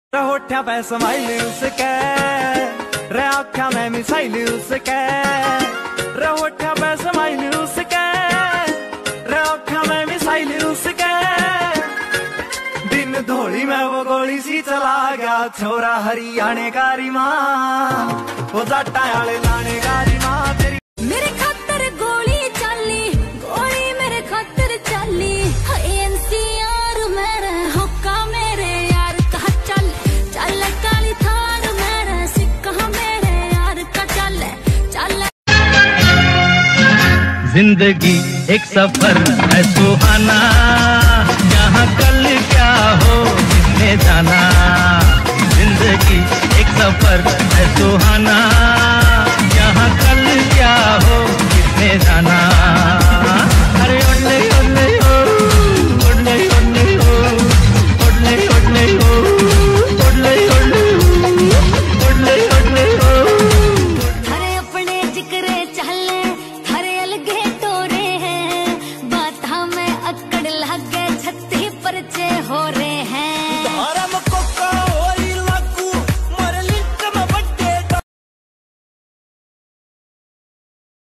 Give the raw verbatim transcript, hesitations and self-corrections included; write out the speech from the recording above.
होठ्या पे स्माइल उसके रे आँखा में मिसाइल उसके रे होठ्या पे स्माइल उसके रे आँखा में मिसाइल उसके दिन धोली में वो गोली सी चला गया छोरा हरियाणे का रीमा वो जाटा आले लाने का रीमा तेरी मेरे खातर गोली चली गोली मेरे खातर चली एनसीआर मेरे हुक्का मेरे यार का चल चल काली थार मेरे सिक्का मेरे यार का चल चल। जिंदगी एक सफर है सुहाना यहाँ कल क्या हो किसने जाना। जिंदगी एक सफर है सुहाना यहाँ कल क्या हो किसने जाना। अरे ओले ओले ओ ओले ओले ओ ओले ओले ओ ओले ओले ओले ओले ओ। हरे अपने जिक्रे चले हरे अलगे टोरे हैं बात में अकड़ लगे छत्ती परचे हो रहे हैं।